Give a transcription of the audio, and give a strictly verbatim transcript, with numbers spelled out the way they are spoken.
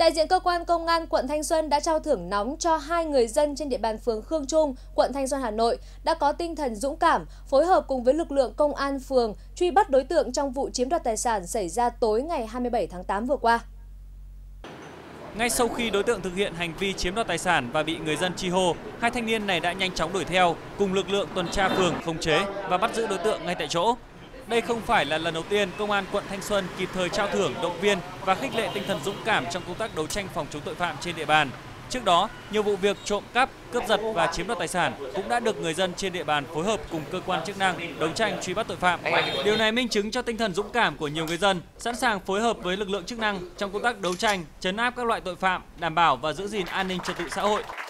Đại diện cơ quan công an quận Thanh Xuân đã trao thưởng nóng cho hai người dân trên địa bàn phường Khương Trung, quận Thanh Xuân, Hà Nội đã có tinh thần dũng cảm, phối hợp cùng với lực lượng công an phường truy bắt đối tượng trong vụ chiếm đoạt tài sản xảy ra tối ngày hai mươi bảy tháng tám vừa qua. Ngay sau khi đối tượng thực hiện hành vi chiếm đoạt tài sản và bị người dân chi hô, hai thanh niên này đã nhanh chóng đuổi theo, cùng lực lượng tuần tra phường khống chế và bắt giữ đối tượng ngay tại chỗ. Đây không phải là lần đầu tiên Công an quận Thanh Xuân kịp thời trao thưởng, động viên và khích lệ tinh thần dũng cảm trong công tác đấu tranh phòng chống tội phạm trên địa bàn. Trước đó, nhiều vụ việc trộm cắp, cướp giật và chiếm đoạt tài sản cũng đã được người dân trên địa bàn phối hợp cùng cơ quan chức năng đấu tranh truy bắt tội phạm. Điều này minh chứng cho tinh thần dũng cảm của nhiều người dân, sẵn sàng phối hợp với lực lượng chức năng trong công tác đấu tranh, trấn áp các loại tội phạm, đảm bảo và giữ gìn an ninh trật tự xã hội.